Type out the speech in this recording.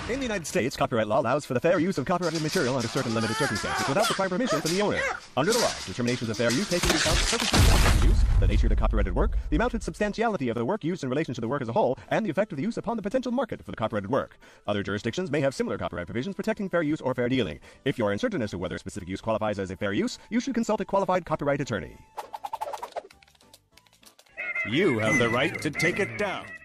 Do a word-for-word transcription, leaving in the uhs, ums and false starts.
In the United States, copyright law allows for the fair use of copyrighted material under certain limited circumstances without the prior permission from the owner. Under the law, determinations of fair use take into account the purpose of the use, the nature of the copyrighted work, the amount and substantiality of the work used in relation to the work as a whole, and the effect of the use upon the potential market for the copyrighted work. Other jurisdictions may have similar copyright provisions protecting fair use or fair dealing. If you are uncertain as to whether a specific use qualifies as a fair use, you should consult a qualified copyright attorney. You have the right to take it down.